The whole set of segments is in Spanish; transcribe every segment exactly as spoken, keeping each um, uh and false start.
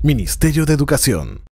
Ministerio de Educación.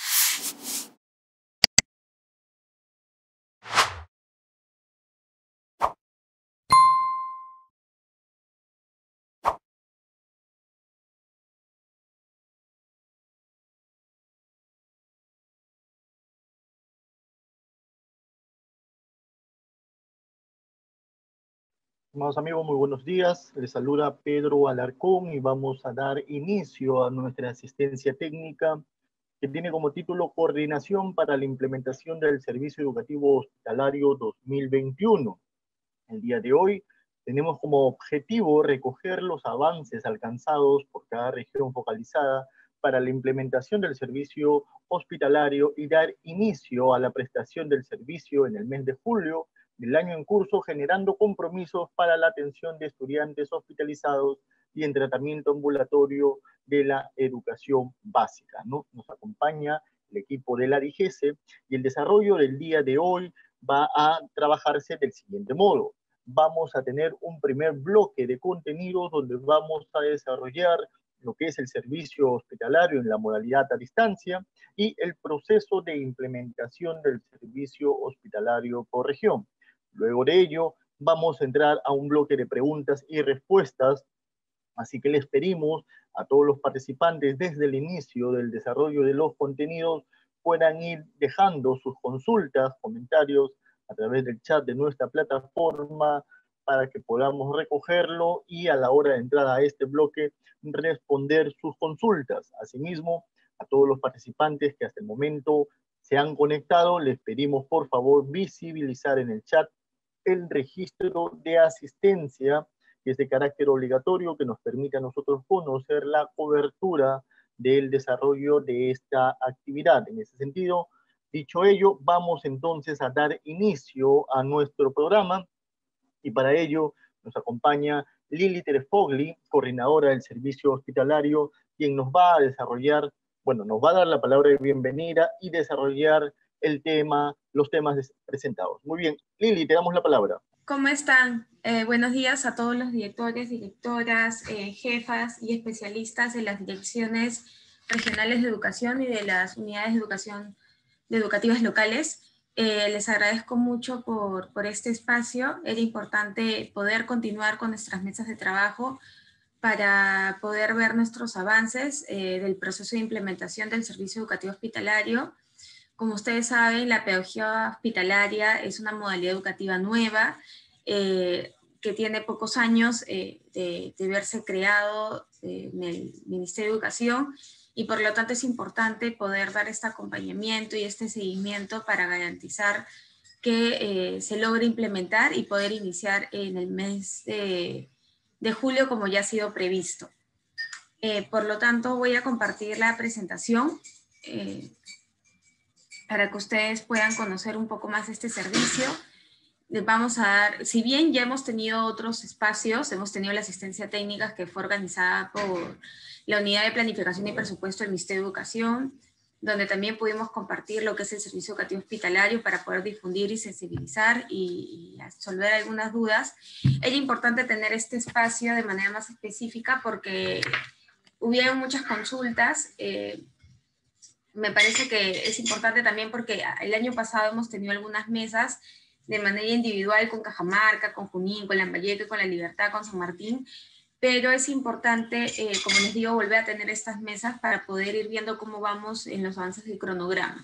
Estimados amigos, muy buenos días. Les saluda Pedro Alarcón y vamos a dar inicio a nuestra asistencia técnica que tiene como título Coordinación para la implementación del Servicio Educativo Hospitalario dos mil veintiuno. El día de hoy tenemos como objetivo recoger los avances alcanzados por cada región focalizada para la implementación del servicio hospitalario y dar inicio a la prestación del servicio en el mes de julio del año en curso, generando compromisos para la atención de estudiantes hospitalizados y en tratamiento ambulatorio de la educación básica, ¿no? Nos acompaña el equipo de la DIGESE y el desarrollo del día de hoy va a trabajarse del siguiente modo. Vamos a tener un primer bloque de contenidos donde vamos a desarrollar lo que es el servicio hospitalario en la modalidad a distancia y el proceso de implementación del servicio hospitalario por región. Luego de ello, vamos a entrar a un bloque de preguntas y respuestas, así que les pedimos a todos los participantes desde el inicio del desarrollo de los contenidos puedan ir dejando sus consultas, comentarios a través del chat de nuestra plataforma para que podamos recogerlo y a la hora de entrar a este bloque responder sus consultas. Asimismo, a todos los participantes que hasta el momento se han conectado, les pedimos por favor visibilizar en el chat el registro de asistencia, que es de carácter obligatorio, que nos permite a nosotros conocer la cobertura del desarrollo de esta actividad. En ese sentido, dicho ello, vamos entonces a dar inicio a nuestro programa y para ello nos acompaña Lili Terefogli, coordinadora del servicio hospitalario, quien nos va a desarrollar, bueno, nos va a dar la palabra de bienvenida y desarrollar el tema, los temas presentados. Muy bien, Lili, te damos la palabra. ¿Cómo están? Eh, buenos días a todos los directores, directoras, eh, jefas y especialistas de las direcciones regionales de educación y de las unidades de educación de educativas locales. Eh, les agradezco mucho por, por este espacio. Era importante poder continuar con nuestras mesas de trabajo para poder ver nuestros avances eh, del proceso de implementación del servicio educativo hospitalario. Como ustedes saben, la pedagogía hospitalaria es una modalidad educativa nueva eh, que tiene pocos años eh, de, de verse creado eh, en el Ministerio de Educación y por lo tanto es importante poder dar este acompañamiento y este seguimiento para garantizar que eh, se logre implementar y poder iniciar en el mes de, de julio como ya ha sido previsto. Eh, por lo tanto, voy a compartir la presentación eh, para que ustedes puedan conocer un poco más este servicio. Les vamos a dar, si bien ya hemos tenido otros espacios, hemos tenido la asistencia técnica que fue organizada por la Unidad de Planificación y Presupuesto del Ministerio de Educación, donde también pudimos compartir lo que es el servicio educativo hospitalario para poder difundir y sensibilizar y, y resolver algunas dudas. Era importante tener este espacio de manera más específica porque hubieron muchas consultas. Eh, me parece que es importante también porque el año pasado hemos tenido algunas mesas de manera individual con Cajamarca, con Junín, con Lambayeque, con La Libertad, con San Martín, pero es importante, eh, como les digo, volver a tener estas mesas para poder ir viendo cómo vamos en los avances del cronograma.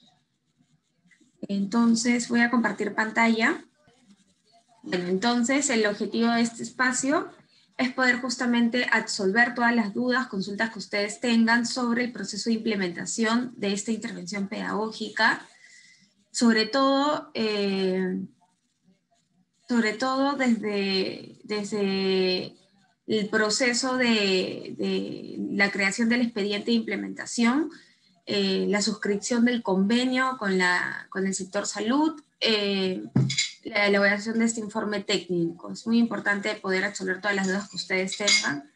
Entonces voy a compartir pantalla. Bueno, entonces el objetivo de este espacio es poder justamente absolver todas las dudas, consultas que ustedes tengan sobre el proceso de implementación de esta intervención pedagógica, sobre todo, eh, sobre todo desde, desde el proceso de, de la creación del expediente de implementación, eh, la suscripción del convenio con, la, con el sector salud, eh, la elaboración de este informe técnico. Es muy importante poder absolver todas las dudas que ustedes tengan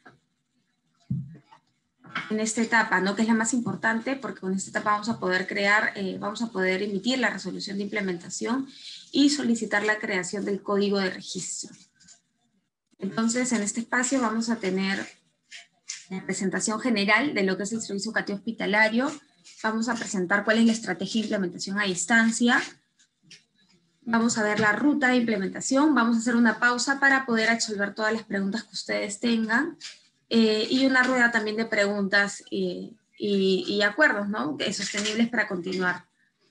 en esta etapa, ¿no? Que es la más importante, porque con esta etapa vamos a poder crear, eh, vamos a poder emitir la resolución de implementación y solicitar la creación del código de registro. Entonces, en este espacio vamos a tener la presentación general de lo que es el servicio educativo hospitalario. Vamos a presentar cuál es la estrategia de implementación a distancia. Vamos a ver la ruta de implementación. Vamos a hacer una pausa para poder resolver todas las preguntas que ustedes tengan. Eh, y una rueda también de preguntas eh, y, y acuerdos, ¿no? Sostenibles para continuar.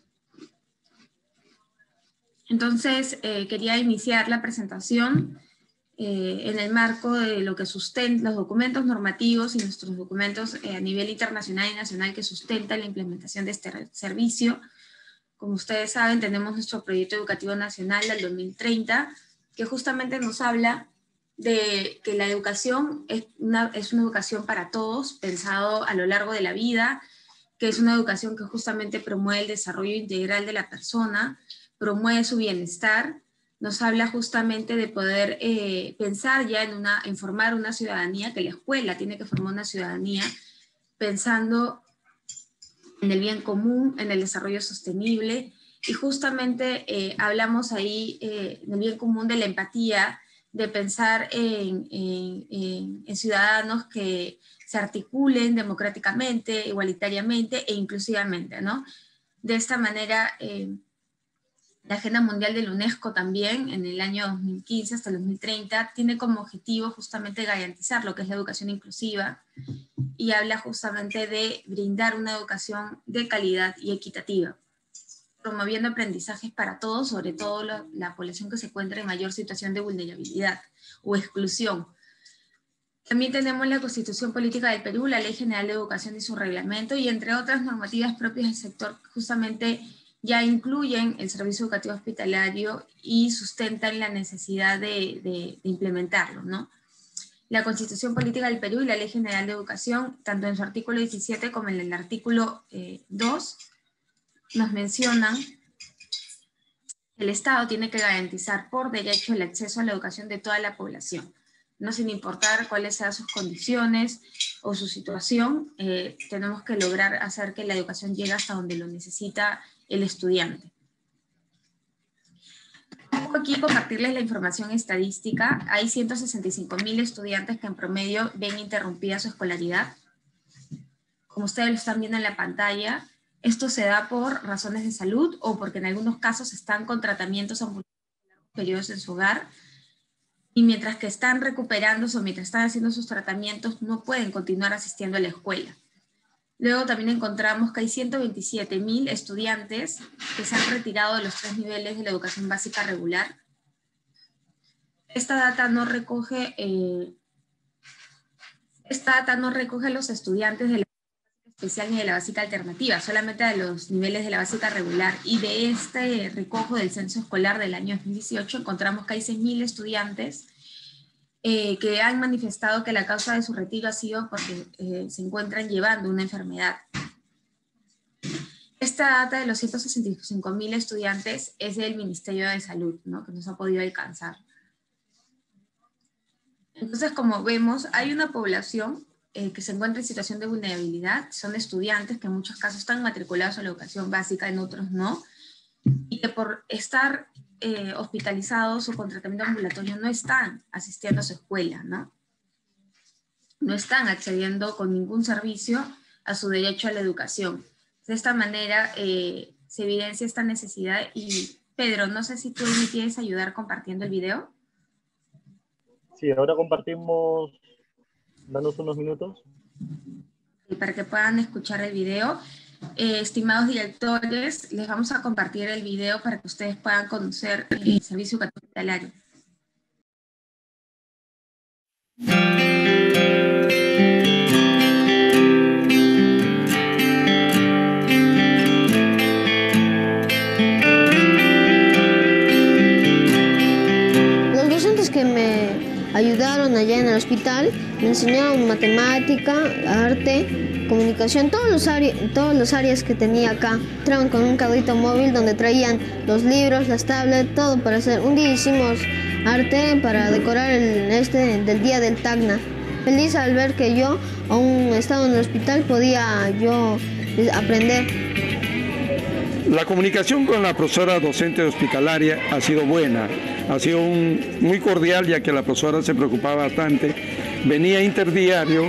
Entonces, eh, quería iniciar la presentación eh, en el marco de lo que sustenta los documentos normativos y nuestros documentos eh, a nivel internacional y nacional que sustentan la implementación de este servicio. Como ustedes saben, tenemos nuestro proyecto educativo nacional del dos mil treinta, que justamente nos habla de que la educación es una, es una educación para todos, pensado a lo largo de la vida, que es una educación que justamente promueve el desarrollo integral de la persona, promueve su bienestar, nos habla justamente de poder eh, pensar ya en, una, en formar una ciudadanía, que la escuela tiene que formar una ciudadanía pensando en el bien común, en el desarrollo sostenible, y justamente eh, hablamos ahí eh, en el bien común de la empatía, de pensar en, en, en, en ciudadanos que se articulen democráticamente, igualitariamente e inclusivamente, ¿no? De esta manera, eh, la Agenda Mundial de la UNESCO también, en el año dos mil quince hasta el dos mil treinta, tiene como objetivo justamente garantizar lo que es la educación inclusiva y habla justamente de brindar una educación de calidad y equitativa, promoviendo aprendizajes para todos, sobre todo la, la población que se encuentra en mayor situación de vulnerabilidad o exclusión. También tenemos la Constitución Política del Perú, la Ley General de Educación y su reglamento, y entre otras normativas propias del sector, justamente ya incluyen el servicio educativo hospitalario y sustentan la necesidad de, de, de implementarlo, ¿no? La Constitución Política del Perú y la Ley General de Educación, tanto en su artículo diecisiete como en el artículo eh, dos, nos mencionan que el Estado tiene que garantizar por derecho el acceso a la educación de toda la población, no sin importar cuáles sean sus condiciones o su situación, eh, tenemos que lograr hacer que la educación llegue hasta donde lo necesita el estudiante. Aquí compartirles la información estadística. Hay ciento sesenta y cinco mil estudiantes que en promedio ven interrumpida su escolaridad. Como ustedes lo están viendo en la pantalla, esto se da por razones de salud o porque en algunos casos están con tratamientos ambulatorios largos periodos en su hogar, y mientras que están recuperándose o mientras están haciendo sus tratamientos no pueden continuar asistiendo a la escuela. Luego también encontramos que hay ciento veintisiete mil estudiantes que se han retirado de los tres niveles de la educación básica regular. Esta data no recoge, eh, esta data no recoge a los estudiantes de la especial ni de la básica alternativa, solamente de los niveles de la básica regular, y de este recojo del censo escolar del año dos mil dieciocho encontramos que hay seis mil estudiantes eh, que han manifestado que la causa de su retiro ha sido porque eh, se encuentran llevando una enfermedad. Esta data de los ciento sesenta y cinco mil estudiantes es del Ministerio de Salud, ¿no?, que nos ha podido alcanzar. Entonces, como vemos, hay una población Eh, que se encuentra en situación de vulnerabilidad, son estudiantes que en muchos casos están matriculados a la educación básica, en otros no, y que por estar eh, hospitalizados o con tratamiento ambulatorio no están asistiendo a su escuela, ¿no? No están accediendo con ningún servicio a su derecho a la educación. De esta manera eh, se evidencia esta necesidad. Y Pedro, no sé si tú me quieres ayudar compartiendo el video. Sí, ahora compartimos. Danos unos minutos. Para que puedan escuchar el video. Eh, estimados directores, les vamos a compartir el video para que ustedes puedan conocer el servicio educativo hospitalario. Los docentes que me ayudaron allá en el hospital me enseñaron matemática, arte, comunicación, todos los, todos los áreas que tenía acá. Entraban con un carrito móvil donde traían los libros, las tablets, todo para hacer. Un día hicimos arte para decorar el este del día del Tacna. Feliz al ver que yo, aún estando en el hospital, podía yo aprender. La comunicación con la profesora docente hospitalaria ha sido buena, ha sido un, muy cordial, ya que la profesora se preocupaba bastante, venía interdiario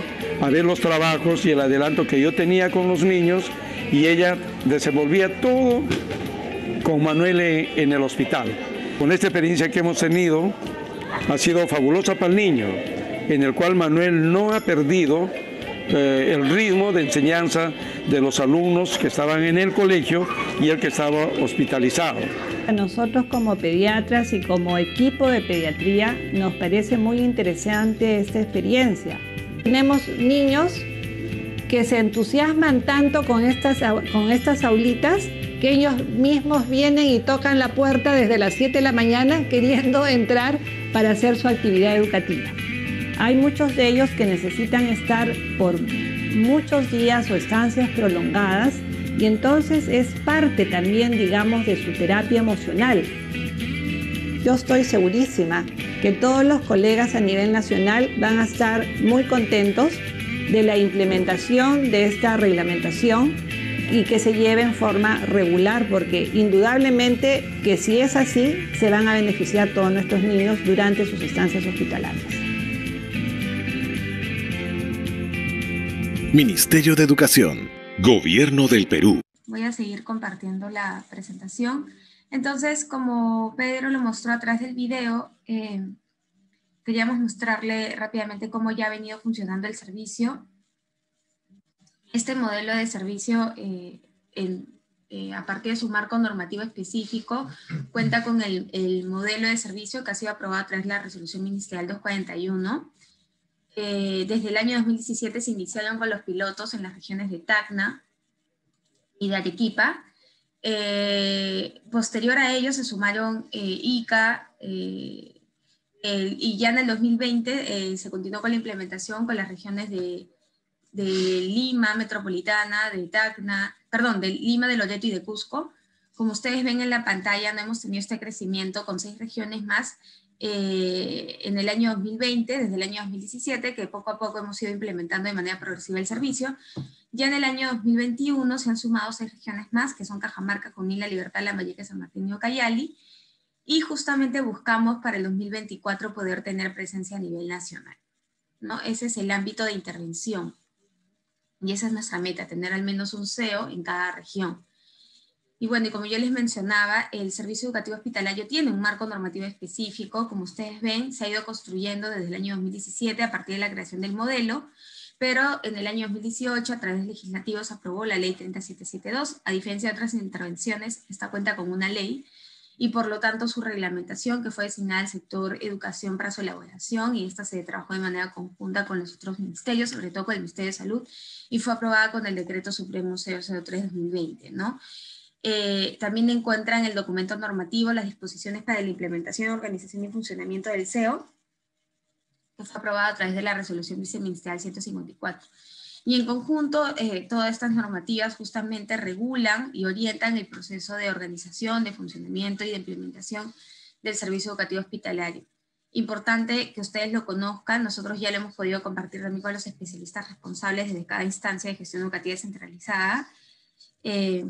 a ver los trabajos y el adelanto que yo tenía con los niños, y ella desenvolvía todo con Manuel en el hospital. Con esta experiencia que hemos tenido, ha sido fabulosa para el niño, en el cual Manuel no ha perdido eh, el ritmo de enseñanza de los alumnos que estaban en el colegio y el que estaba hospitalizado. A nosotros como pediatras y como equipo de pediatría nos parece muy interesante esta experiencia. Tenemos niños que se entusiasman tanto con estas, con estas aulitas que ellos mismos vienen y tocan la puerta desde las siete de la mañana queriendo entrar para hacer su actividad educativa. Hay muchos de ellos que necesitan estar por muchos días o estancias prolongadas, y entonces es parte también, digamos, de su terapia emocional. Yo estoy segurísima que todos los colegas a nivel nacional van a estar muy contentos de la implementación de esta reglamentación y que se lleve en forma regular, porque indudablemente que si es así, se van a beneficiar todos nuestros niños durante sus estancias hospitalarias. Ministerio de Educación. Gobierno del Perú. Voy a seguir compartiendo la presentación. Entonces, como Pedro lo mostró a través del video, eh, queríamos mostrarle rápidamente cómo ya ha venido funcionando el servicio. Este modelo de servicio, eh, el, eh, a partir de su marco normativo específico, cuenta con el, el modelo de servicio que ha sido aprobado a través de la resolución ministerial doscientos cuarenta y uno. Eh, desde el año dos mil diecisiete se iniciaron con los pilotos en las regiones de Tacna y de Arequipa. Eh, posterior a ello se sumaron eh, Ica, eh, el, y ya en el dos mil veinte eh, se continuó con la implementación con las regiones de, de Lima metropolitana, de Tacna, perdón, de Lima, de Loreto y de Cusco. Como ustedes ven en la pantalla, no hemos tenido este crecimiento con seis regiones más eh, en el año dos mil veinte, desde el año dos mil diecisiete, que poco a poco hemos ido implementando de manera progresiva el servicio. Ya en el año dos mil veintiuno se han sumado seis regiones más, que son Cajamarca, Junín, La Libertad, Lambayeque, San Martín y Ucayali, y justamente buscamos para el dos mil veinticuatro poder tener presencia a nivel nacional, ¿no? Ese es el ámbito de intervención, y esa es nuestra meta, tener al menos un C E O en cada región. Y bueno, y como yo les mencionaba, el servicio educativo hospitalario tiene un marco normativo específico. Como ustedes ven, se ha ido construyendo desde el año dos mil diecisiete a partir de la creación del modelo, pero en el año dos mil dieciocho, a través del legislativo, se aprobó la ley treinta y siete setenta y dos. A diferencia de otras intervenciones, esta cuenta con una ley, y por lo tanto su reglamentación, que fue designada al sector educación para su elaboración, y esta se trabajó de manera conjunta con los otros ministerios, sobre todo con el Ministerio de Salud, y fue aprobada con el Decreto Supremo cero cero tres guión dos mil veinte, ¿no? Eh, también encuentran en el documento normativo las disposiciones para la implementación, organización y funcionamiento del C E O, que fue aprobado a través de la resolución viceministerial ciento cincuenta y cuatro. Y en conjunto, eh, todas estas normativas justamente regulan y orientan el proceso de organización, de funcionamiento y de implementación del servicio educativo hospitalario. Importante que ustedes lo conozcan, nosotros ya lo hemos podido compartir también con los especialistas responsables desde cada instancia de gestión educativa descentralizada. Eh,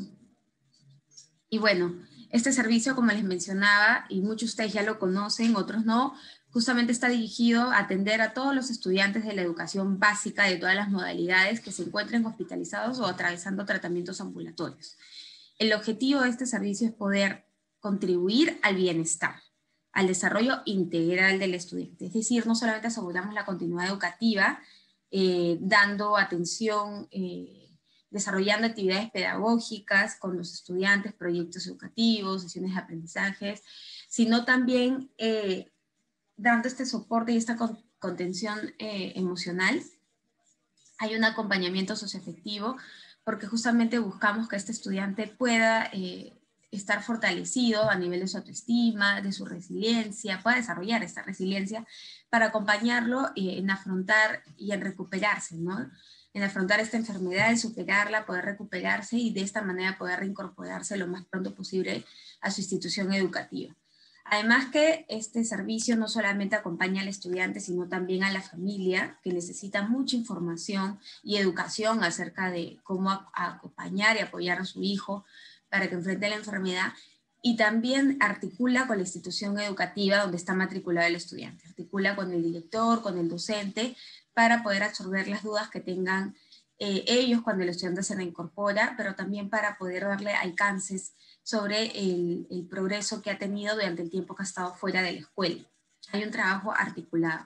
y bueno, este servicio, como les mencionaba, y muchos de ustedes ya lo conocen, otros no, justamente está dirigido a atender a todos los estudiantes de la educación básica de todas las modalidades que se encuentren hospitalizados o atravesando tratamientos ambulatorios. El objetivo de este servicio es poder contribuir al bienestar, al desarrollo integral del estudiante. Es decir, no solamente aseguramos la continuidad educativa, eh, dando atención, eh, desarrollando actividades pedagógicas con los estudiantes, proyectos educativos, sesiones de aprendizajes, sino también eh, dando este soporte y esta contención eh, emocional. Hay un acompañamiento socioafectivo porque justamente buscamos que este estudiante pueda eh, estar fortalecido a nivel de su autoestima, de su resiliencia, pueda desarrollar esta resiliencia para acompañarlo eh, en afrontar y en recuperarse, ¿no? En afrontar esta enfermedad, en superarla, poder recuperarse y de esta manera poder reincorporarse lo más pronto posible a su institución educativa. Además que este servicio no solamente acompaña al estudiante, sino también a la familia, que necesita mucha información y educación acerca de cómo acompañar y apoyar a su hijo para que enfrente la enfermedad, y también articula con la institución educativa donde está matriculado el estudiante, articula con el director, con el docente, para poder absorber las dudas que tengan eh, ellos cuando el estudiante se reincorpora, pero también para poder darle alcances sobre el, el progreso que ha tenido durante el tiempo que ha estado fuera de la escuela. Hay un trabajo articulado.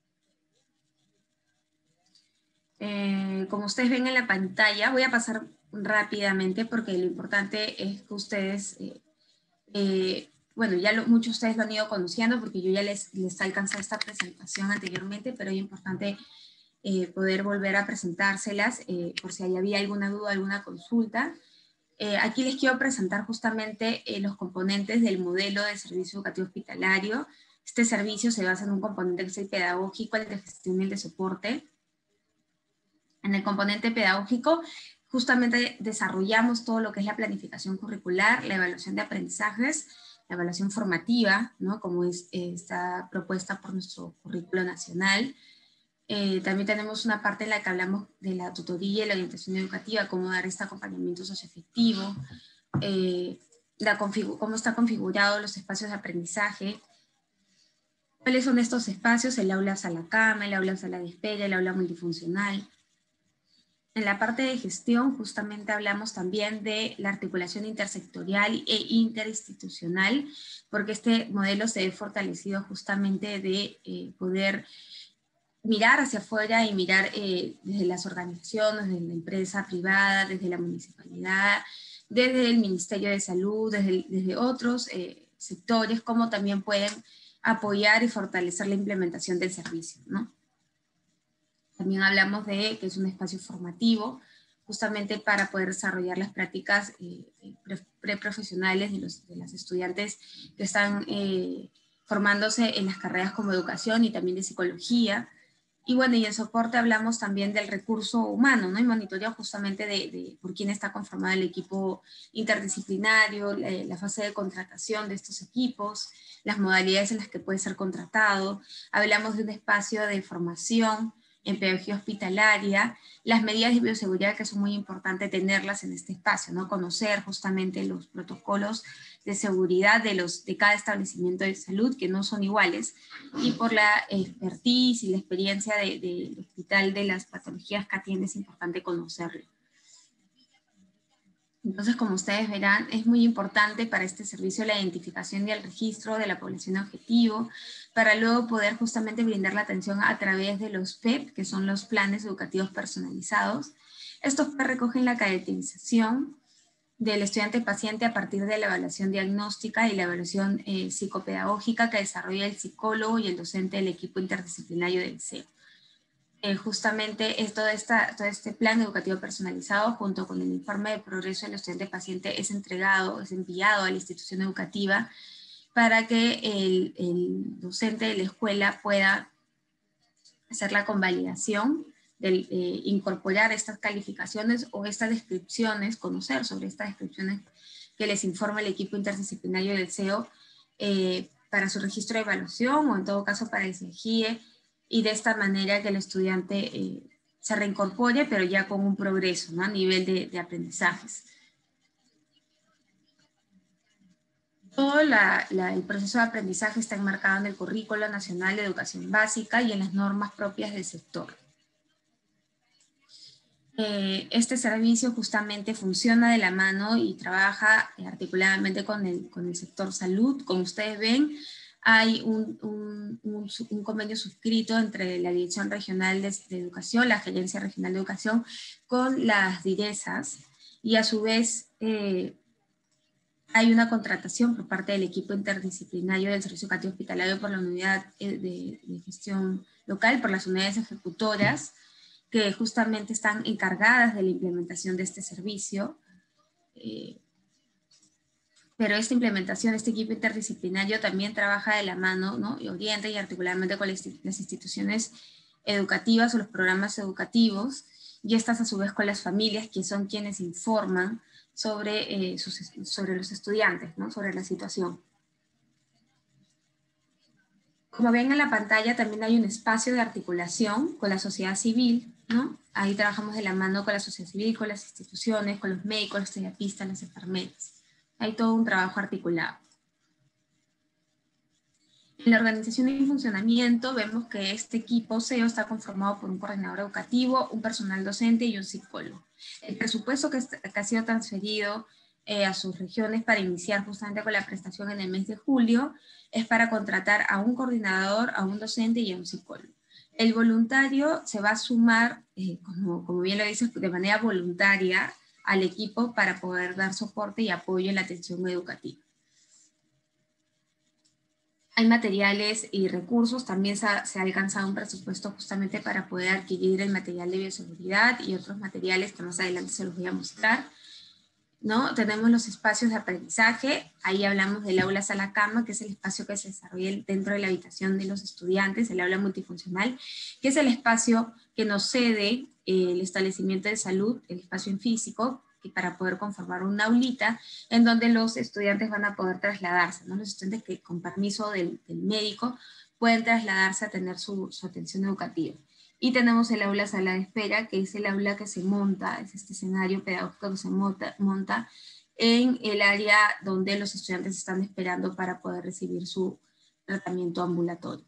Eh, como ustedes ven en la pantalla, voy a pasar rápidamente porque lo importante es que ustedes, eh, eh, bueno, ya lo, muchos de ustedes lo han ido conociendo porque yo ya les, les alcancé esta presentación anteriormente, pero es importante eh, poder volver a presentárselas eh, por si había alguna duda, alguna consulta. Eh, aquí les quiero presentar justamente eh, los componentes del modelo de servicio educativo hospitalario. Este servicio se basa en un componente que es el pedagógico, el de gestión y el de soporte. En el componente pedagógico, justamente desarrollamos todo lo que es la planificación curricular, la evaluación de aprendizajes, la evaluación formativa, ¿no? Como es, eh, está propuesta por nuestro currículo nacional. Eh, también tenemos una parte en la que hablamos de la tutoría y la orientación educativa, cómo dar este acompañamiento socioafectivo, eh, la cómo está configurado los espacios de aprendizaje, cuáles son estos espacios, el aula sala cama, el aula sala de espera, el aula multifuncional. En la parte de gestión justamente hablamos también de la articulación intersectorial e interinstitucional, porque este modelo se ve fortalecido justamente de eh, poder mirar hacia afuera y mirar eh, desde las organizaciones, desde la empresa privada, desde la municipalidad, desde el Ministerio de Salud, desde, desde otros eh, sectores, cómo también pueden apoyar y fortalecer la implementación del servicio, ¿no? También hablamos de que es un espacio formativo, justamente para poder desarrollar las prácticas eh, preprofesionales de, los, de las estudiantes que están eh, formándose en las carreras como educación y también de psicología. Y bueno, y en soporte hablamos también del recurso humano, ¿no? Y monitoreo justamente de, de por quién está conformado el equipo interdisciplinario, la, la fase de contratación de estos equipos, las modalidades en las que puede ser contratado. Hablamos de un espacio de formación en pedagogía hospitalaria, las medidas de bioseguridad que son muy importantes tenerlas en este espacio, ¿no? Conocer justamente los protocolos de seguridad de, los, de cada establecimiento de salud, que no son iguales, y por la expertise y la experiencia del de, de hospital de las patologías que atiende es importante conocerlo. Entonces, como ustedes verán, es muy importante para este servicio la identificación y el registro de la población objetivo, para luego poder justamente brindar la atención a través de los P E P, que son los planes educativos personalizados. Estos P E P recogen la caracterización del estudiante paciente a partir de la evaluación diagnóstica y la evaluación eh, psicopedagógica que desarrolla el psicólogo y el docente del equipo interdisciplinario del C E O. Eh, justamente es todo, esta, todo este plan educativo personalizado junto con el informe de progreso del estudiante paciente es entregado, es enviado a la institución educativa para que el, el docente de la escuela pueda hacer la convalidación, de eh, incorporar estas calificaciones o estas descripciones, conocer sobre estas descripciones que les informa el equipo interdisciplinario del C E O eh, para su registro de evaluación o en todo caso para el C E G I E, y de esta manera que el estudiante eh, se reincorpore, pero ya con un progreso, ¿no? A nivel de, de aprendizajes. Todo la, la, el proceso de aprendizaje está enmarcado en el Currículo Nacional de Educación Básica y en las normas propias del sector. Eh, este servicio justamente funciona de la mano y trabaja articuladamente con el, con el sector salud. Como ustedes ven, hay un, un, un, un convenio suscrito entre la Dirección Regional de, de Educación, la Gerencia Regional de Educación, con las DIRESAS, y a su vez eh, hay una contratación por parte del equipo interdisciplinario del Servicio Educativo Hospitalario por la unidad de, de gestión local, por las unidades ejecutoras, que justamente están encargadas de la implementación de este servicio. Eh, pero esta implementación, este equipo interdisciplinario también trabaja de la mano, ¿no? Y orienta y articuladamente con las instituciones educativas o los programas educativos, y estas a su vez con las familias, que son quienes informan sobre, eh, sus, sobre los estudiantes, ¿no? Sobre la situación. Como ven en la pantalla, también hay un espacio de articulación con la sociedad civil, ¿no? Ahí trabajamos de la mano con la sociedad civil, con las instituciones, con los médicos, los terapistas, las enfermeras. Hay todo un trabajo articulado. En la organización y funcionamiento vemos que este equipo C E O está conformado por un coordinador educativo, un personal docente y un psicólogo. El presupuesto que, que ha sido transferido eh, a sus regiones para iniciar justamente con la prestación en el mes de julio es para contratar a un coordinador, a un docente y a un psicólogo. El voluntario se va a sumar, eh, como, como bien lo dices, de manera voluntaria al equipo para poder dar soporte y apoyo en la atención educativa. Hay materiales y recursos, también se ha, se ha alcanzado un presupuesto justamente para poder adquirir el material de bioseguridad y otros materiales que más adelante se los voy a mostrar, ¿no? Tenemos los espacios de aprendizaje, ahí hablamos del aula sala cama, que es el espacio que se desarrolla dentro de la habitación de los estudiantes, el aula multifuncional, que es el espacio que nos cede eh, el establecimiento de salud, el espacio en físico, que para poder conformar una aulita en donde los estudiantes van a poder trasladarse, ¿no? Los estudiantes que con permiso del, del médico pueden trasladarse a tener su, su atención educativa. Y tenemos el aula sala de espera, que es el aula que se monta, es este escenario pedagógico que se monta, monta en el área donde los estudiantes están esperando para poder recibir su tratamiento ambulatorio.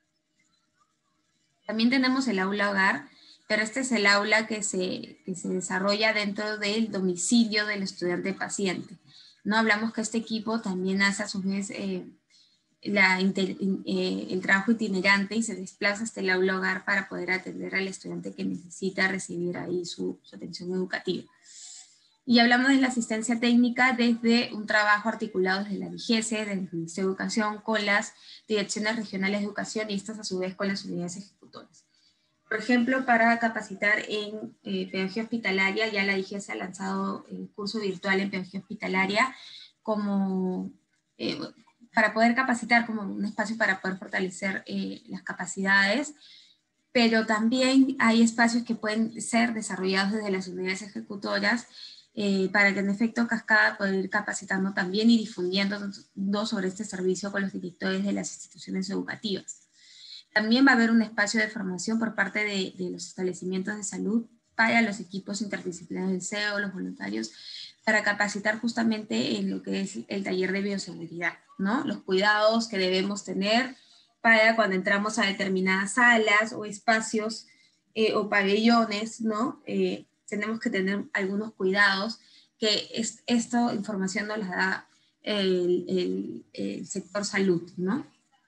También tenemos el aula hogar, pero este es el aula que se, que se desarrolla dentro del domicilio del estudiante paciente. No hablamos que este equipo también hace a su vez eh, la, inter, eh, el trabajo itinerante y se desplaza hasta el aula hogar para poder atender al estudiante que necesita recibir ahí su, su atención educativa. Y hablamos de la asistencia técnica desde un trabajo articulado desde la D I G E S E, desde el Ministerio de Educación, con las direcciones regionales de educación y estas a su vez con las unidades ejecutoras. Por ejemplo, para capacitar en eh, pedagogía hospitalaria, ya la D I G E S E ha lanzado el curso virtual en pedagogía hospitalaria como, eh, para poder capacitar como un espacio para poder fortalecer eh, las capacidades, pero también hay espacios que pueden ser desarrollados desde las unidades ejecutoras eh, para que en efecto Cascada pueda ir capacitando también y difundiendo sobre este servicio con los directores de las instituciones educativas. También va a haber un espacio de formación por parte de, de los establecimientos de salud para los equipos interdisciplinarios del C E O, los voluntarios, para capacitar justamente en lo que es el taller de bioseguridad, ¿no? Los cuidados que debemos tener para cuando entramos a determinadas salas o espacios eh, o pabellones, ¿no? Eh, tenemos que tener algunos cuidados que es, esta información nos la da el, el, el sector salud, ¿no?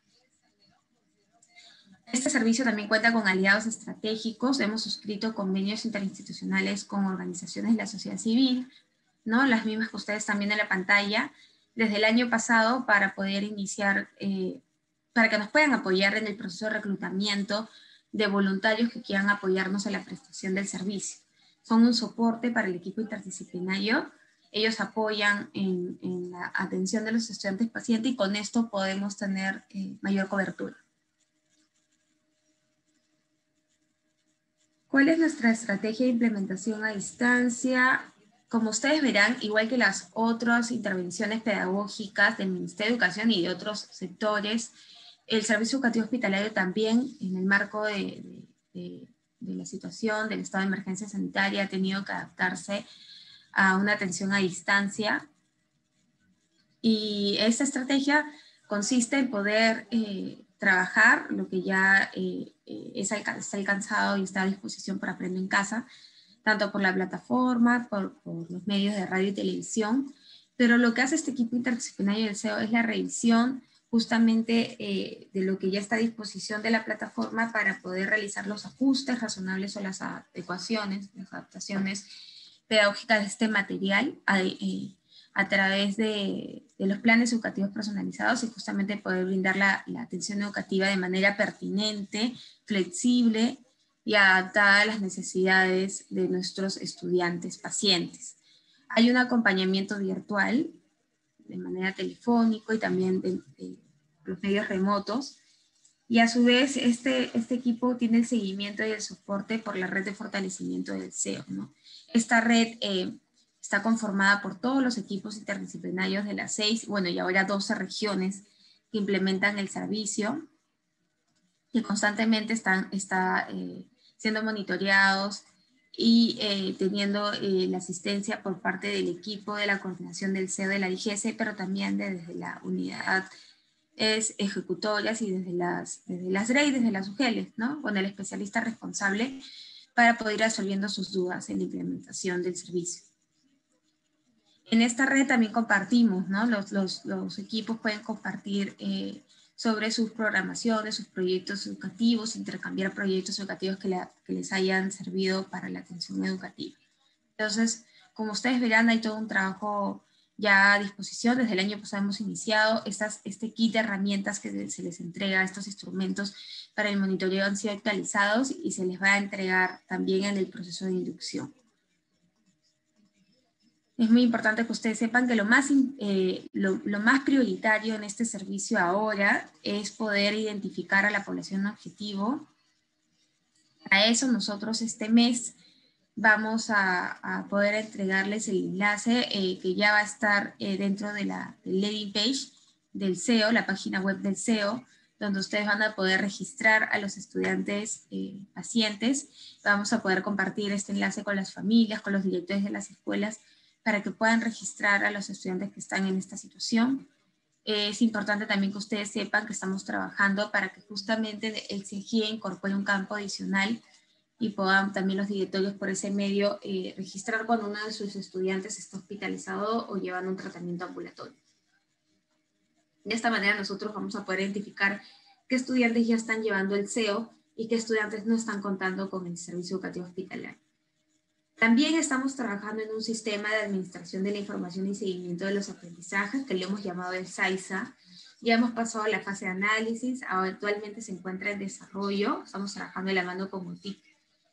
Este servicio también cuenta con aliados estratégicos, hemos suscrito convenios interinstitucionales con organizaciones de la sociedad civil, ¿no? Las mismas que ustedes están viendo en la pantalla, desde el año pasado para poder iniciar, eh, para que nos puedan apoyar en el proceso de reclutamiento de voluntarios que quieran apoyarnos en la prestación del servicio. Son un soporte para el equipo interdisciplinario, ellos apoyan en, en la atención de los estudiantes pacientes y con esto podemos tener eh, mayor cobertura. ¿Cuál es nuestra estrategia de implementación a distancia? Como ustedes verán, igual que las otras intervenciones pedagógicas del Ministerio de Educación y de otros sectores, el servicio educativo hospitalario también, en el marco de, de, de, de la situación del estado de emergencia sanitaria, ha tenido que adaptarse a una atención a distancia. Y esta estrategia consiste en poder eh, trabajar lo que ya eh, es, está alcanzado y está a disposición para Aprendo en Casa, tanto por la plataforma, por, por los medios de radio y televisión, pero lo que hace este equipo interdisciplinario del C E O es la revisión justamente eh, de lo que ya está a disposición de la plataforma para poder realizar los ajustes razonables o las adecuaciones, las adaptaciones pedagógicas de este material a, eh, a través de, de los planes educativos personalizados y justamente poder brindar la, la atención educativa de manera pertinente, flexible y adaptada a las necesidades de nuestros estudiantes pacientes. Hay un acompañamiento virtual de manera telefónica y también de, de los medios remotos, y a su vez este, este equipo tiene el seguimiento y el soporte por la red de fortalecimiento del C E O, ¿no? Esta red eh, está conformada por todos los equipos interdisciplinarios de las seis, bueno, y ahora doce regiones que implementan el servicio, que constantemente están está, eh, siendo monitoreados y eh, teniendo eh, la asistencia por parte del equipo de la coordinación del C E O de la D I G E S E, pero también de, desde la unidad es ejecutorias y desde las, desde las R E I, desde las U G E L E, ¿no? Con el especialista responsable para poder ir resolviendo sus dudas en la implementación del servicio. En esta red también compartimos, ¿no? Los, los, los equipos pueden compartir eh, sobre sus programaciones, sus proyectos educativos, intercambiar proyectos educativos que, la, que les hayan servido para la atención educativa. Entonces, como ustedes verán, hay todo un trabajo ya a disposición. Desde el año pasado hemos iniciado estas, este kit de herramientas que se les entrega, estos instrumentos para el monitoreo han sido actualizados y se les va a entregar también en el proceso de inducción. Es muy importante que ustedes sepan que lo más, eh, lo, lo más prioritario en este servicio ahora es poder identificar a la población objetivo. Para eso nosotros este mes vamos a, a poder entregarles el enlace eh, que ya va a estar eh, dentro de la del landing page del C E O, la página web del C E O, donde ustedes van a poder registrar a los estudiantes eh, pacientes. Vamos a poder compartir este enlace con las familias, con los directores de las escuelas, para que puedan registrar a los estudiantes que están en esta situación. Eh, es importante también que ustedes sepan que estamos trabajando para que justamente el C E G I E incorpore un campo adicional y puedan también los directorios por ese medio eh, registrar cuando uno de sus estudiantes está hospitalizado o llevando un tratamiento ambulatorio. De esta manera nosotros vamos a poder identificar qué estudiantes ya están llevando el C E O y qué estudiantes no están contando con el servicio educativo hospitalario. También estamos trabajando en un sistema de administración de la información y seguimiento de los aprendizajes, que le hemos llamado el SAISA. Ya hemos pasado a la fase de análisis, actualmente se encuentra en desarrollo, estamos trabajando de la mano con U T I C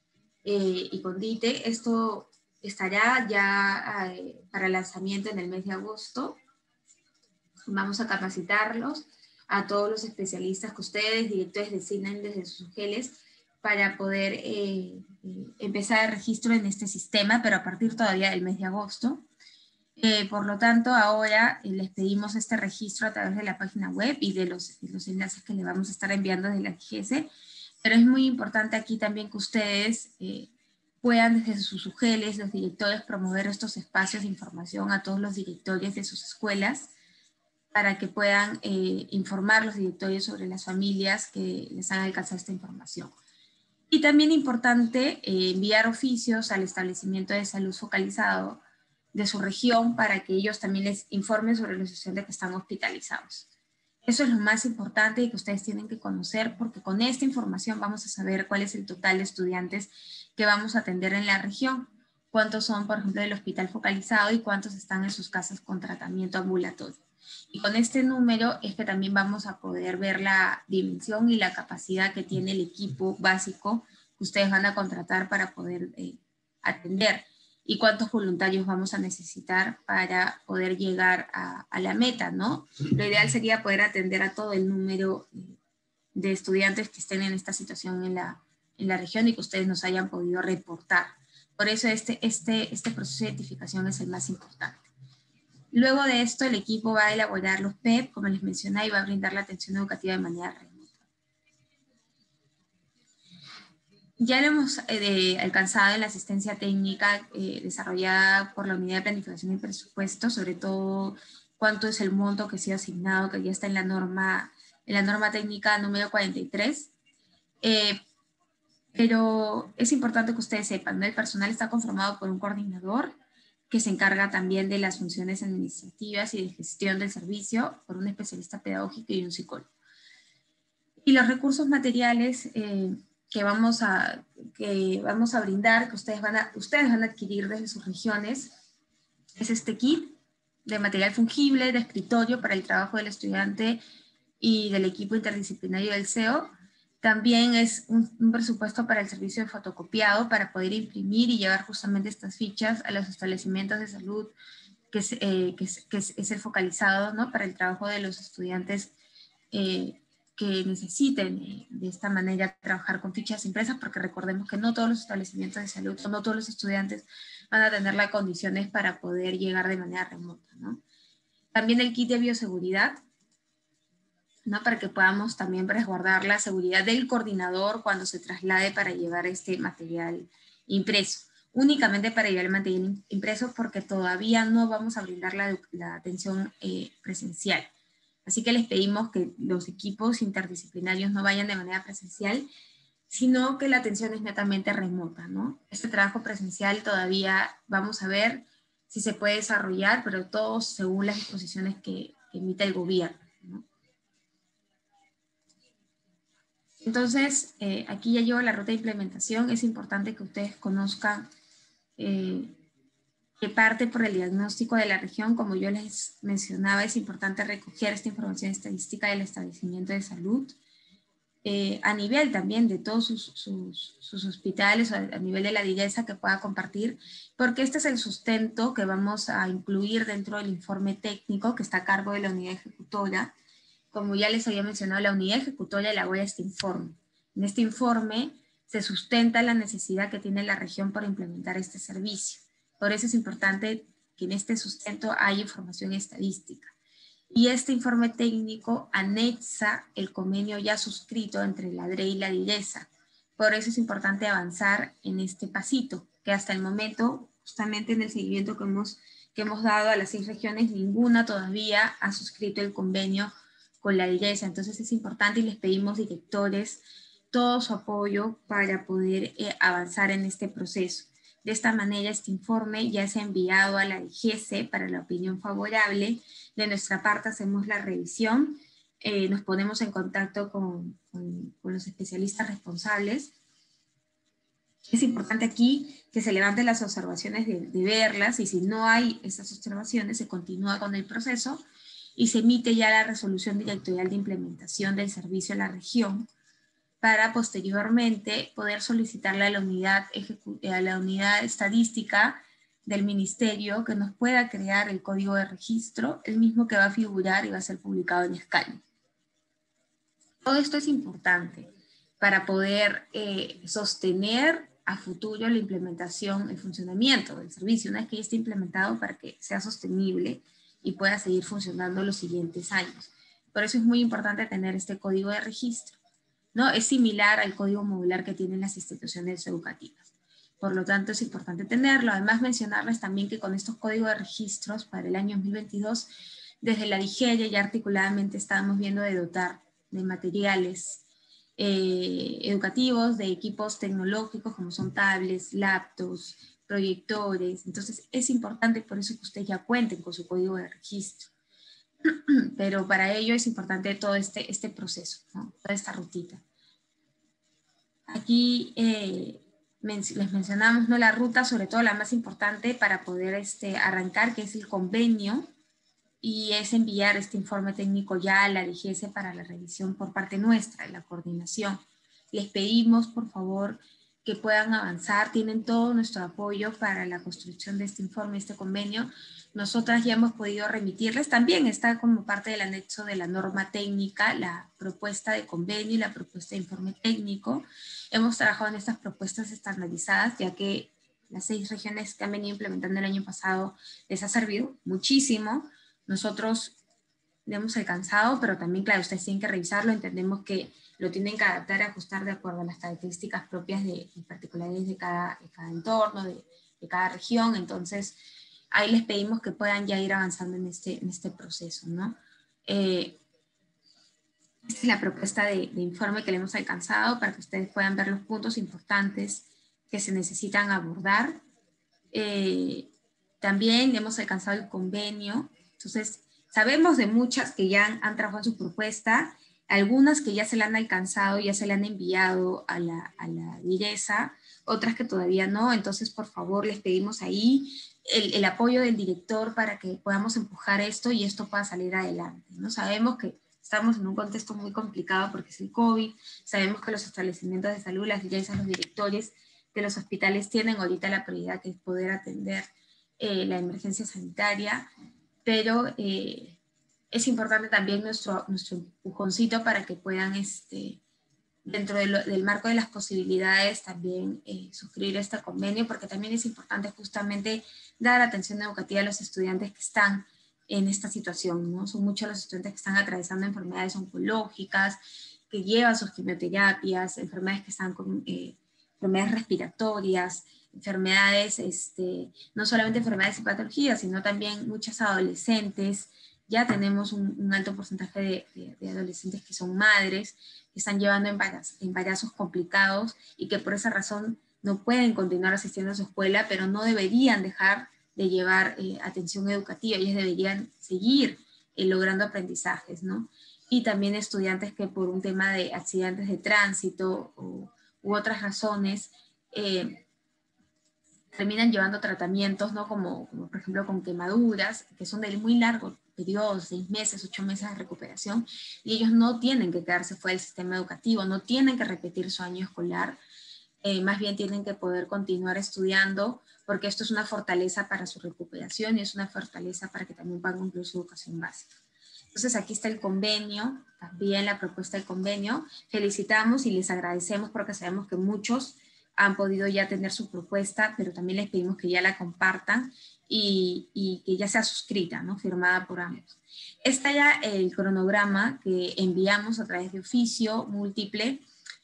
eh, y con D I T E. Esto estará ya eh, para lanzamiento en el mes de agosto. Vamos a capacitarlos a todos los especialistas que ustedes, directores, designen desde sus U G E L E S para poder eh, eh, empezar el registro en este sistema, pero a partir todavía del mes de agosto. Eh, por lo tanto, ahora eh, les pedimos este registro a través de la página web y de los, de los enlaces que le vamos a estar enviando desde la D G S, pero es muy importante aquí también que ustedes eh, puedan desde sus U G E L E S, los directores, promover estos espacios de información a todos los directores de sus escuelas, para que puedan eh, informar los directorios sobre las familias que les han alcanzado esta información. Y también importante eh, enviar oficios al establecimiento de salud focalizado de su región para que ellos también les informen sobre los estudiantes que están hospitalizados. Eso es lo más importante y que ustedes tienen que conocer, porque con esta información vamos a saber cuál es el total de estudiantes que vamos a atender en la región, cuántos son, por ejemplo, del hospital focalizado y cuántos están en sus casas con tratamiento ambulatorio. Y con este número es que también vamos a poder ver la dimensión y la capacidad que tiene el equipo básico que ustedes van a contratar para poder eh, atender y cuántos voluntarios vamos a necesitar para poder llegar a, a la meta, ¿no? Lo ideal sería poder atender a todo el número de estudiantes que estén en esta situación en la, en la región y que ustedes nos hayan podido reportar. Por eso este, este, este proceso de identificación es el más importante. Luego de esto, el equipo va a elaborar los P E P, como les mencioné, y va a brindar la atención educativa de manera remota. Ya lo hemos eh, alcanzado en la asistencia técnica eh, desarrollada por la Unidad de Planificación y Presupuesto, sobre todo cuánto es el monto que ha sido asignado, que ya está en la norma, en la norma técnica número cuarenta y tres. Eh, pero es importante que ustedes sepan, ¿no? El personal está conformado por un coordinador, que se encarga también de las funciones administrativas y de gestión del servicio, por un especialista pedagógico y un psicólogo. Y los recursos materiales eh, que, vamos a, que vamos a brindar, que ustedes van a, ustedes van a adquirir desde sus regiones, es este kit de material fungible, de escritorio para el trabajo del estudiante y del equipo interdisciplinario del C E O. También es un, un presupuesto para el servicio de fotocopiado para poder imprimir y llevar justamente estas fichas a los establecimientos de salud, que es, eh, que es, que es, es el focalizado, ¿no? Para el trabajo de los estudiantes eh, que necesiten eh, de esta manera trabajar con fichas impresas, porque recordemos que no todos los establecimientos de salud, no todos los estudiantes van a tener las condiciones para poder llegar de manera remota, ¿no? También el kit de bioseguridad, ¿no? Para que podamos también resguardar la seguridad del coordinador cuando se traslade para llevar este material impreso. Únicamente para llevar el material impreso, porque todavía no vamos a brindar la, la atención eh, presencial. Así que les pedimos que los equipos interdisciplinarios no vayan de manera presencial, sino que la atención es netamente remota, ¿no? Este trabajo presencial todavía vamos a ver si se puede desarrollar, pero todo según las disposiciones que, que emita el gobierno, ¿no? Entonces, eh, aquí ya llevo la ruta de implementación. Es importante que ustedes conozcan eh, que parte por el diagnóstico de la región. Como yo les mencionaba, es importante recoger esta información estadística del establecimiento de salud, eh, a nivel también de todos sus, sus, sus hospitales, o a, a nivel de la DIGESA que pueda compartir, porque este es el sustento que vamos a incluir dentro del informe técnico que está a cargo de la unidad ejecutora. Como ya les había mencionado, la unidad ejecutora elabora este informe. En este informe se sustenta la necesidad que tiene la región para implementar este servicio. Por eso es importante que en este sustento haya información estadística. Y este informe técnico anexa el convenio ya suscrito entre la D R E y la DIGESA. Por eso es importante avanzar en este pasito, que hasta el momento, justamente en el seguimiento que hemos, que hemos dado a las seis regiones, ninguna todavía ha suscrito el convenio con la DIGESA. Entonces es importante y les pedimos, directores, todo su apoyo para poder eh, avanzar en este proceso. De esta manera, este informe ya se ha enviado a la DIGESA para la opinión favorable. De nuestra parte hacemos la revisión, eh, nos ponemos en contacto con, con, con los especialistas responsables. Es importante aquí que se levanten las observaciones de, de verlas, y si no hay esas observaciones se continúa con el proceso y se emite ya la resolución directorial de implementación del servicio a la región, para posteriormente poder solicitarle a la unidad, a la unidad estadística del ministerio que nos pueda crear el código de registro, el mismo que va a figurar y va a ser publicado en Escali. Todo esto es importante para poder eh, sostener a futuro la implementación, el funcionamiento del servicio, una vez que ya esté implementado, para que sea sostenible y pueda seguir funcionando los siguientes años. Por eso es muy importante tener este código de registro, ¿no? Es similar al código modular que tienen las instituciones educativas. Por lo tanto, es importante tenerlo. Además, mencionarles también que con estos códigos de registros para el año dos mil veintidós, desde la DIGESA ya articuladamente estábamos viendo de dotar de materiales eh, educativos, de equipos tecnológicos como son tablets, laptops, proyectores. Entonces, es importante por eso que ustedes ya cuenten con su código de registro. Pero para ello es importante todo este, este proceso, ¿no? Toda esta rutita. Aquí eh, men les mencionamos, ¿no?, la ruta, sobre todo la más importante para poder este, arrancar, que es el convenio, y es enviar este informe técnico ya a la DIGESA para la revisión por parte nuestra, de la coordinación. Les pedimos, por favor, que puedan avanzar, tienen todo nuestro apoyo para la construcción de este informe, este convenio. Nosotras ya hemos podido remitirles, también está como parte del anexo de la norma técnica, la propuesta de convenio y la propuesta de informe técnico. Hemos trabajado en estas propuestas estandarizadas, ya que las seis regiones que han venido implementando el año pasado les ha servido muchísimo. Nosotros le hemos alcanzado, pero también, claro, ustedes tienen que revisarlo. Entendemos que lo tienen que adaptar y ajustar de acuerdo a las características propias de, y particularidades de cada, de cada entorno, de, de cada región. Entonces, ahí les pedimos que puedan ya ir avanzando en este, en este proceso, ¿no? Eh, esta es la propuesta de, de informe que le hemos alcanzado para que ustedes puedan ver los puntos importantes que se necesitan abordar. Eh, también le hemos alcanzado el convenio. Entonces, sabemos de muchas que ya han, han trabajado en su propuesta, algunas que ya se la han alcanzado, ya se la han enviado a la, a la DIGESA, otras que todavía no. Entonces, por favor, les pedimos ahí el, el apoyo del director para que podamos empujar esto y esto pueda salir adelante, ¿no? Sabemos que estamos en un contexto muy complicado porque es el COVID, sabemos que los establecimientos de salud, las DIGESA, los directores de los hospitales tienen ahorita la prioridad que es poder atender eh, la emergencia sanitaria, pero eh, es importante también nuestro, nuestro empujoncito para que puedan, este, dentro de lo, del marco de las posibilidades, también eh, suscribir este convenio, porque también es importante justamente dar atención educativa a los estudiantes que están en esta situación, ¿no? Son muchos los estudiantes que están atravesando enfermedades oncológicas, que llevan sus quimioterapias, enfermedades que están con eh, enfermedades respiratorias, enfermedades, este, no solamente enfermedades y patologías, sino también muchas adolescentes ya tenemos un, un alto porcentaje de, de, de adolescentes que son madres, que están llevando embaraz, embarazos complicados y que por esa razón no pueden continuar asistiendo a su escuela, pero no deberían dejar de llevar eh, atención educativa, ellos deberían seguir eh, logrando aprendizajes, ¿no? Y también estudiantes que por un tema de accidentes de tránsito o, u otras razones eh, terminan llevando tratamientos, ¿no? Como, como por ejemplo con quemaduras, que son de muy largo periodo, seis meses, ocho meses de recuperación, y ellos no tienen que quedarse fuera del sistema educativo, no tienen que repetir su año escolar, eh, más bien tienen que poder continuar estudiando, porque esto es una fortaleza para su recuperación y es una fortaleza para que también puedan cumplir su educación básica. Entonces aquí está el convenio, también la propuesta del convenio. Felicitamos y les agradecemos porque sabemos que muchos han podido ya tener su propuesta, pero también les pedimos que ya la compartan y, y que ya sea suscrita, ¿no? Firmada por ambos. Está ya el cronograma que enviamos a través de oficio múltiple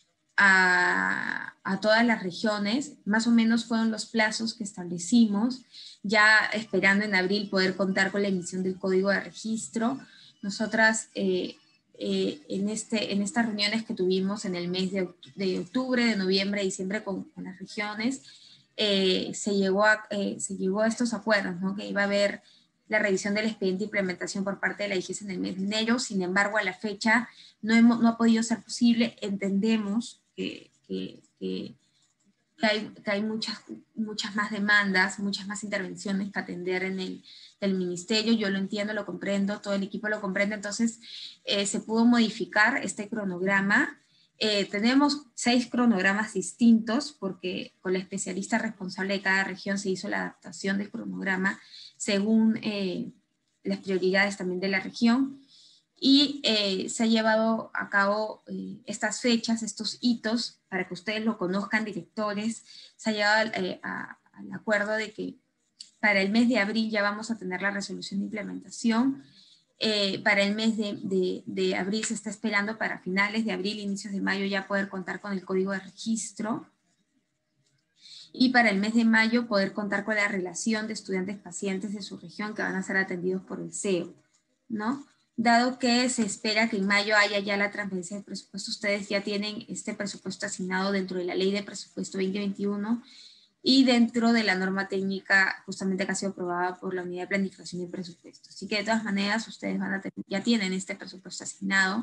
a, a todas las regiones. Más o menos fueron los plazos que establecimos, ya esperando en abril poder contar con la emisión del código de registro. Nosotras eh, eh, en, este, en estas reuniones que tuvimos en el mes de, de octubre, de noviembre, de diciembre con, con las regiones, eh, se, llegó a, eh, se llegó a estos acuerdos, ¿no? Que iba a haber la revisión del expediente de implementación por parte de la I G E S en el mes de enero. Sin embargo, a la fecha no, hemos, no ha podido ser posible. Entendemos que, que, que, que hay, que hay muchas, muchas más demandas, muchas más intervenciones que atender en el, el ministerio. Yo lo entiendo, lo comprendo, todo el equipo lo comprende. Entonces, eh, se pudo modificar este cronograma. Eh, tenemos seis cronogramas distintos porque con la especialista responsable de cada región se hizo la adaptación del cronograma según eh, las prioridades también de la región, y eh, se ha llevado a cabo eh, estas fechas, estos hitos, para que ustedes lo conozcan, directores. Se ha llegado eh, a, al acuerdo de que para el mes de abril ya vamos a tener la resolución de implementación. Eh, para el mes de, de, de abril se está esperando para finales de abril, inicios de mayo ya poder contar con el código de registro. Y para el mes de mayo poder contar con la relación de estudiantes pacientes de su región que van a ser atendidos por el C E O, ¿no? Dado que se espera que en mayo haya ya la transferencia de presupuesto, ustedes ya tienen este presupuesto asignado dentro de la ley de presupuesto veinte veintiuno y dentro de la norma técnica justamente que ha sido aprobada por la Unidad de Planificación y Presupuesto. Así que de todas maneras ustedes van a tener, ya tienen este presupuesto asignado.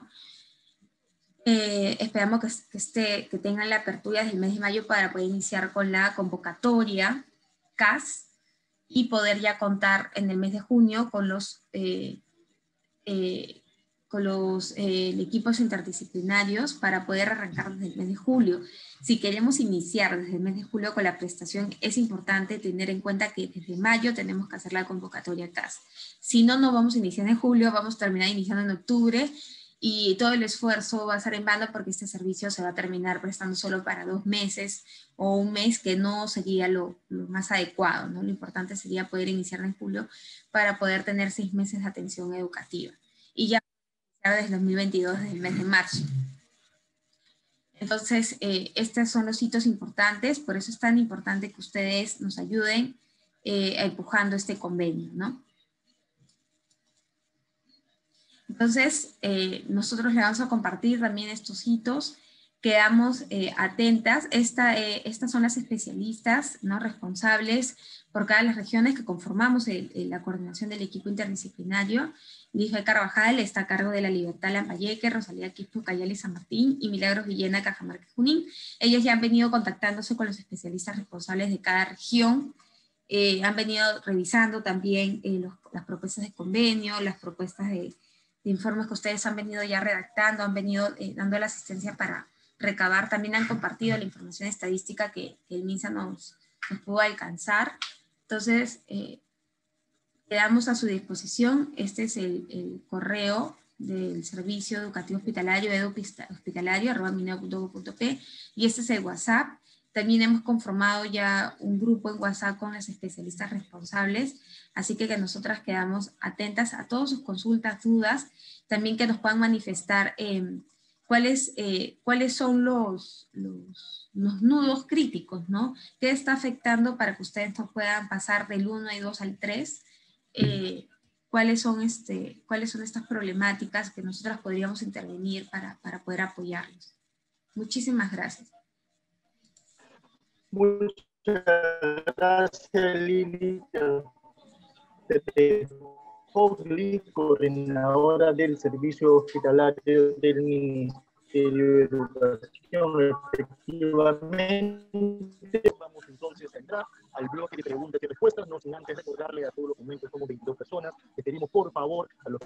Eh, esperamos que, que, esté, que tengan la apertura del mes de mayo para poder iniciar con la convocatoria C A S y poder ya contar en el mes de junio con los, eh, eh, con los eh, equipos interdisciplinarios para poder arrancar desde el mes de julio. Si queremos iniciar desde el mes de julio con la prestación, es importante tener en cuenta que desde mayo tenemos que hacer la convocatoria C A S. Si no, no vamos a iniciar en julio, vamos a terminar iniciando en octubre, y todo el esfuerzo va a ser en vano porque este servicio se va a terminar prestando solo para dos meses o un mes, que no sería lo, lo más adecuado, ¿no? Lo importante sería poder iniciar en julio para poder tener seis meses de atención educativa. Y ya desde el dos mil veintidós, desde el mes de marzo. Entonces, eh, estos son los hitos importantes, por eso es tan importante que ustedes nos ayuden eh, empujando este convenio, ¿no? Entonces, eh, nosotros le vamos a compartir también estos hitos, quedamos eh, atentas. Esta, eh, estas son las especialistas, ¿no?, responsables por cada de las regiones que conformamos el, el, la coordinación del equipo interdisciplinario. Ligia Carvajal está a cargo de La Libertad Lambayeque, Rosalía Quispe Cayali San Martín y Milagros Villena Cajamarca Junín. Ellos ya han venido contactándose con los especialistas responsables de cada región. Eh, han venido revisando también eh, los, las propuestas de convenio, las propuestas de de informes que ustedes han venido ya redactando, han venido eh, dando la asistencia para recabar, también han compartido la información estadística que, que el MINSA nos, nos pudo alcanzar. Entonces, eh, quedamos a su disposición. Este es el, el correo del Servicio Educativo Hospitalario, eduhospitalario, arroba mineo punto gob punto pe, y este es el WhatsApp. También hemos conformado ya un grupo en WhatsApp con las especialistas responsables, así que, que nosotras quedamos atentas a todas sus consultas, dudas, también que nos puedan manifestar eh, cuáles, eh, cuáles son los, los, los nudos críticos, ¿no? ¿Qué está afectando para que ustedes no puedan pasar del uno y dos al tres? Eh, cuáles son, este, cuáles son estas problemáticas que nosotras podríamos intervenir para, para poder apoyarlos. Muchísimas gracias. Muchas gracias, Lili. Fogli, coordinadora del Servicio Hospitalario del Ministerio de Educación. Efectivamente, vamos entonces a entrar al bloque de preguntas y respuestas, no sin antes recordarle a todos los momentos, somos veintidós personas, que pedimos por favor a los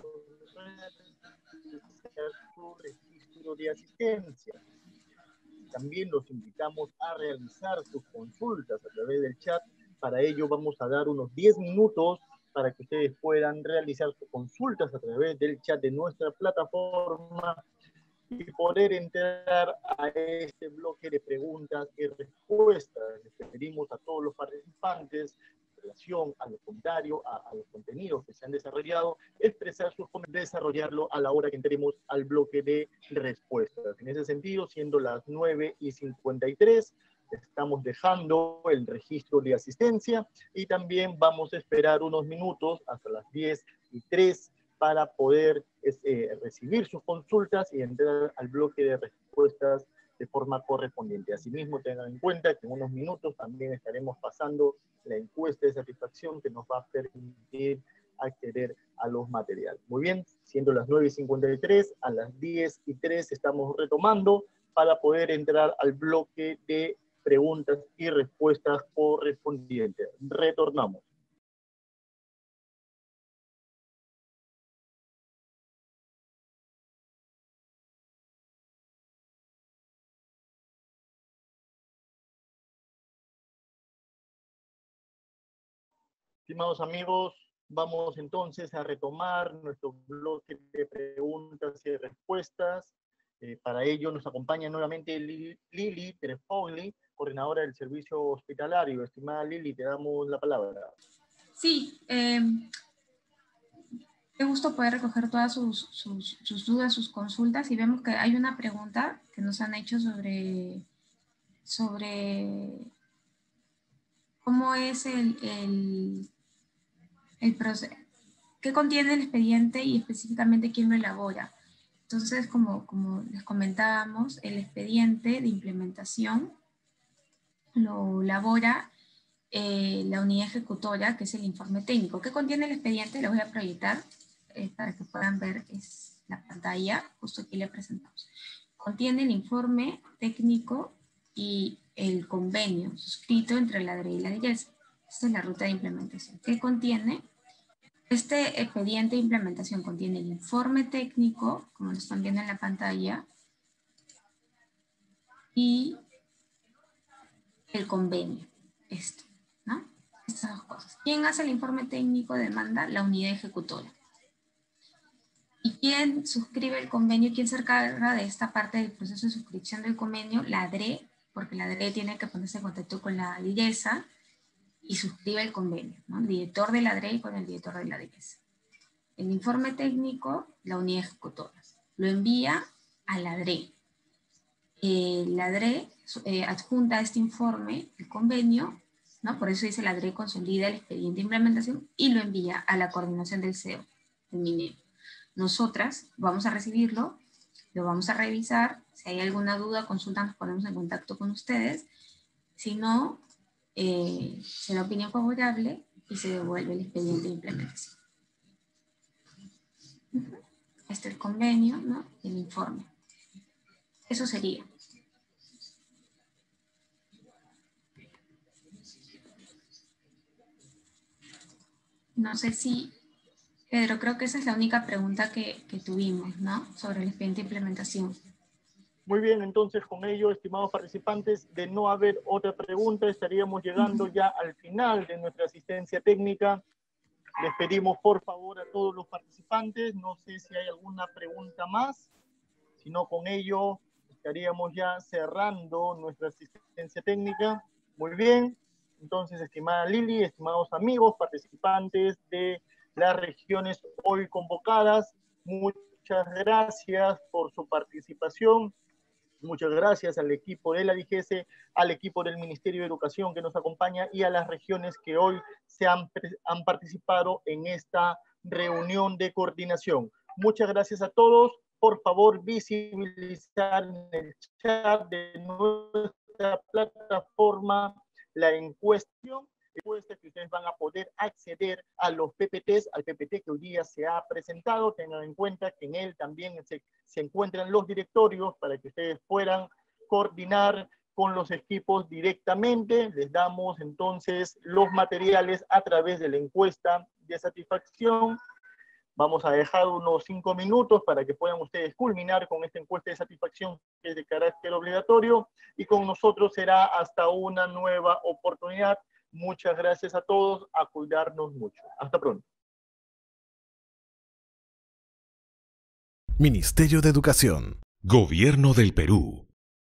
su registro de asistencia. También los invitamos a realizar sus consultas a través del chat. Para ello vamos a dar unos diez minutos para que ustedes puedan realizar sus consultas a través del chat de nuestra plataforma y poder entrar a este bloque de preguntas y respuestas. Les pedimos a todos los participantes, en relación a los comentarios, a, a los contenidos que se han desarrollado, expresar sus comentarios, desarrollarlo a la hora que entremos al bloque de respuestas. En ese sentido, siendo las nueve y cincuenta y tres, estamos dejando el registro de asistencia y también vamos a esperar unos minutos hasta las diez y tres para poder eh, recibir sus consultas y entrar al bloque de respuestas de forma correspondiente. Asimismo, tengan en cuenta que en unos minutos también estaremos pasando la encuesta de satisfacción que nos va a permitir acceder a los materiales. Muy bien, siendo las nueve y cincuenta y tres, a las diez y tres estamos retomando para poder entrar al bloque de preguntas y respuestas correspondientes. Retornamos. Estimados amigos, vamos entonces a retomar nuestro bloque de preguntas y respuestas. Eh, para ello nos acompaña nuevamente Lili, Lili Trefogli, coordinadora del servicio hospitalario. Estimada Lili, te damos la palabra. Sí, eh, qué gusto poder recoger todas sus, sus, sus dudas, sus consultas, y vemos que hay una pregunta que nos han hecho sobre, sobre cómo es el, el, el proceso, qué contiene el expediente y específicamente quién lo elabora. Entonces, como, como les comentábamos, el expediente de implementación lo elabora eh, la unidad ejecutora, que es el informe técnico. ¿Qué contiene el expediente? Lo voy a proyectar eh, para que puedan ver es la pantalla, justo aquí le presentamos. Contiene el informe técnico y el convenio suscrito entre la A D R E y la D I E S. Esta es la ruta de implementación. ¿Qué contiene? Este expediente de implementación contiene el informe técnico, como lo están viendo en la pantalla, y el convenio, esto, ¿no? Estas dos cosas. ¿Quién hace el informe técnico? Demanda la unidad ejecutora. ¿Y quién suscribe el convenio? ¿Quién se encarga de esta parte del proceso de suscripción del convenio? La A D R E, porque la A D R E tiene que ponerse en contacto con la D I E S A y suscribe el convenio, ¿no? El director de la A D R E y con el director de la D I E S A. El informe técnico, la unidad ejecutora. Lo envía a la A D R E. Eh, la A D R E eh, adjunta a este informe el convenio, ¿no? Por eso dice la A D R E consolida el expediente de implementación y lo envía a la coordinación del C E O, del MINEO. Nosotras vamos a recibirlo, lo vamos a revisar. Si hay alguna duda, consulta, nos ponemos en contacto con ustedes. Si no, eh, se da opinión favorable y se devuelve el expediente de implementación. Este es el convenio, ¿no? El informe. Eso sería. No sé si, Pedro, creo que esa es la única pregunta que, que tuvimos, ¿no? Sobre el expediente de implementación. Muy bien, entonces con ello, estimados participantes, de no haber otra pregunta, estaríamos llegando ya al final de nuestra asistencia técnica. Les pedimos por favor a todos los participantes, no sé si hay alguna pregunta más, si no con ello estaríamos ya cerrando nuestra asistencia técnica. Muy bien, entonces estimada Lili, estimados amigos, participantes de las regiones hoy convocadas, muchas gracias por su participación. Muchas gracias al equipo de la D G E S, al equipo del Ministerio de Educación que nos acompaña y a las regiones que hoy se han, han participado en esta reunión de coordinación. Muchas gracias a todos. Por favor, visibilizar en el chat de nuestra plataforma la encuesta, encuesta que ustedes van a poder acceder a los P P Ts, al P P T que hoy día se ha presentado. Tengan en cuenta que en él también se, se encuentran los directorios para que ustedes puedan coordinar con los equipos directamente. Les damos entonces los materiales a través de la encuesta de satisfacción. Vamos a dejar unos cinco minutos para que puedan ustedes culminar con esta encuesta de satisfacción que es de carácter obligatorio, y con nosotros será hasta una nueva oportunidad. Muchas gracias a todos, a cuidarnos mucho. Hasta pronto. Ministerio de Educación, Gobierno del Perú.